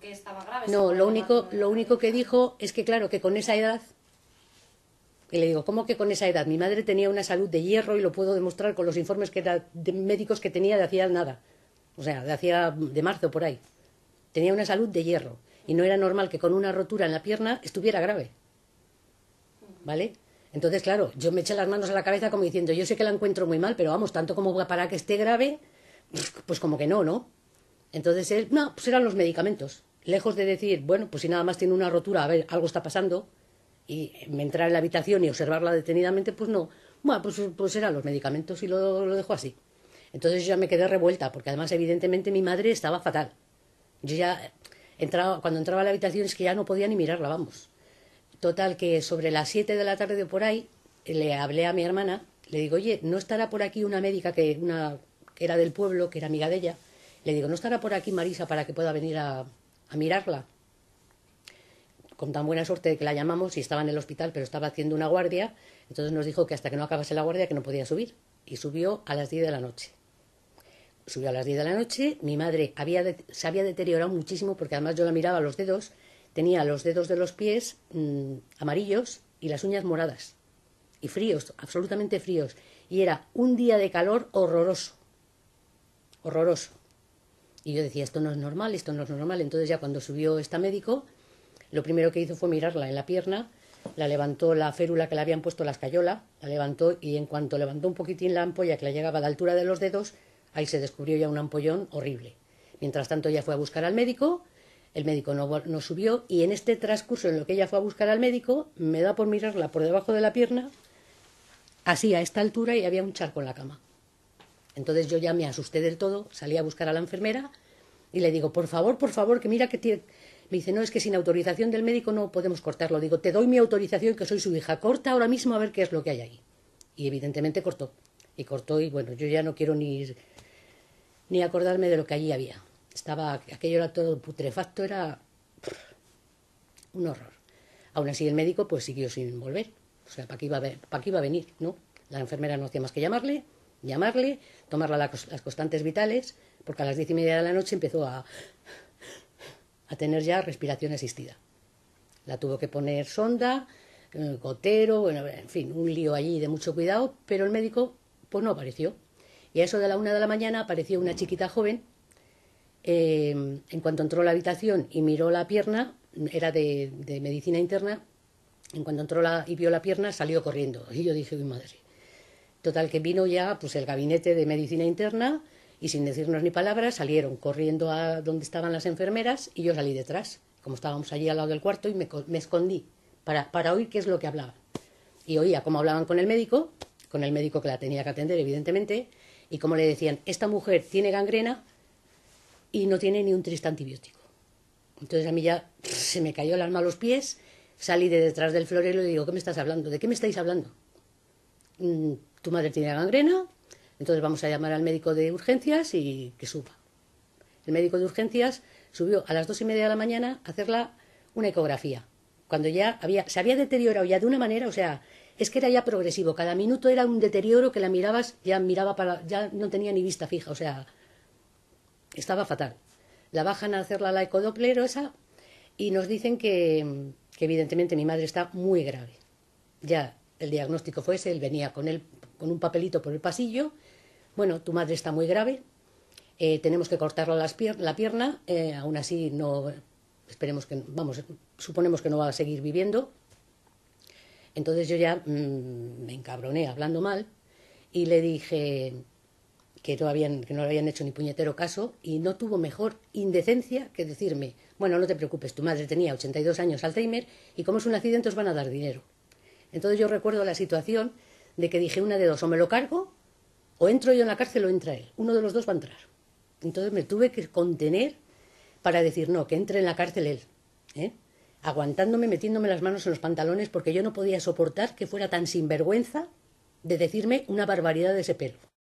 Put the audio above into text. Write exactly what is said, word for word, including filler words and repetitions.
que estaba grave. No, lo único, lo único que dijo es que, claro, que con esa edad... Y le digo, ¿cómo que con esa edad? Mi madre tenía una salud de hierro y lo puedo demostrar con los informes que era de médicos que tenía de hacía nada. O sea, de hacía de marzo por ahí. Tenía una salud de hierro. Y no era normal que con una rotura en la pierna estuviera grave. ¿Vale? Entonces, claro, yo me eché las manos a la cabeza como diciendo, yo sé que la encuentro muy mal, pero vamos, tanto como para que esté grave, pues como que no, ¿no? Entonces él, no, pues eran los medicamentos. Lejos de decir, bueno, pues si nada más tiene una rotura, a ver, algo está pasando, y entrar en la habitación y observarla detenidamente, pues no. Bueno, pues, pues eran los medicamentos y lo, lo dejó así. Entonces yo ya me quedé revuelta, porque además evidentemente mi madre estaba fatal. Yo ya, entraba, cuando entraba a la habitación es que ya no podía ni mirarla, vamos. Total, que sobre las siete de la tarde o por ahí, le hablé a mi hermana, le digo, oye, ¿no estará por aquí una médica que, una, que era del pueblo, que era amiga de ella? Le digo, ¿no estará por aquí Marisa para que pueda venir a, a mirarla? Con tan buena suerte de que la llamamos y estaba en el hospital, pero estaba haciendo una guardia, entonces nos dijo que hasta que no acabase la guardia que no podía subir. Y subió a las diez de la noche. Subió a las diez de la noche, mi madre había de, se había deteriorado muchísimo, porque además yo la miraba a los dedos, tenía los dedos de los pies mmm, amarillos y las uñas moradas. Y fríos, absolutamente fríos. Y era un día de calor horroroso. Horroroso. Y yo decía, esto no es normal, esto no es normal. Entonces ya cuando subió esta médico, lo primero que hizo fue mirarla en la pierna, la levantó la férula que le habían puesto la escayola, la levantó y en cuanto levantó un poquitín la ampolla que le llegaba a la altura de los dedos, ahí se descubrió ya un ampollón horrible. Mientras tanto ella fue a buscar al médico, el médico no, no subió y en este transcurso en lo que ella fue a buscar al médico, me da por mirarla por debajo de la pierna, así a esta altura y había un charco en la cama. Entonces yo ya me asusté del todo, salí a buscar a la enfermera y le digo, por favor, por favor, que mira que tiene... Me dice, no, es que sin autorización del médico no podemos cortarlo. Digo, te doy mi autorización, que soy su hija, corta ahora mismo a ver qué es lo que hay ahí. Y evidentemente cortó. Y cortó y bueno, yo ya no quiero ni, ni acordarme de lo que allí había. Estaba, aquello era todo putrefacto, era pff, un horror. Aún así el médico pues siguió sin volver. O sea, ¿para qué iba a, para qué iba a venir? ¿No? La enfermera no hacía más que llamarle, llamarle, tomarle la, las constantes vitales, porque a las diez y media de la noche empezó a... a tener ya respiración asistida. La tuvo que poner sonda, gotero, bueno, en fin, un lío allí de mucho cuidado, pero el médico pues no apareció. Y a eso de la una de la mañana apareció una chiquita joven, eh, en cuanto entró a la habitación y miró la pierna, era de, de medicina interna, en cuanto entró la, y vio la pierna salió corriendo. Y yo dije, uy madre. Total que vino ya pues el gabinete de medicina interna, y sin decirnos ni palabras salieron corriendo a donde estaban las enfermeras y yo salí detrás, como estábamos allí al lado del cuarto, y me, me escondí para, para oír qué es lo que hablaban. Y oía cómo hablaban con el médico, con el médico que la tenía que atender evidentemente, y cómo le decían, esta mujer tiene gangrena y no tiene ni un triste antibiótico. Entonces a mí ya se me cayó el alma a los pies, salí de detrás del florero y digo, ¿qué me estás hablando? ¿De qué me estáis hablando? Tu madre tiene gangrena, entonces vamos a llamar al médico de urgencias y que suba. El médico de urgencias subió a las dos y media de la mañana a hacerla una ecografía, cuando ya había, se había deteriorado ya de una manera, o sea, es que era ya progresivo, cada minuto era un deterioro que la mirabas, ya miraba para, ya no tenía ni vista fija, o sea, estaba fatal. La bajan a hacerla la ecodoppler esa y nos dicen que, que evidentemente mi madre está muy grave. Ya el diagnóstico fue ese, él venía con, él, con un papelito por el pasillo. Bueno, tu madre está muy grave, eh, tenemos que cortarle las pier la pierna, eh, aún así no, esperemos que, vamos, suponemos que no va a seguir viviendo. Entonces yo ya mmm, me encabroné hablando mal y le dije que no, habían, que no le habían hecho ni puñetero caso y no tuvo mejor indecencia que decirme, bueno, no te preocupes, tu madre tenía ochenta y dos años, Alzheimer, y como es un accidente os van a dar dinero. Entonces yo recuerdo la situación de que dije una de dos, o me lo cargo, o entro yo en la cárcel o entra él. Uno de los dos va a entrar. Entonces me tuve que contener para decir no, que entre en la cárcel él. ¿eh? Aguantándome, metiéndome las manos en los pantalones, porque yo no podía soportar que fuera tan sinvergüenza de decirme una barbaridad de ese pelo.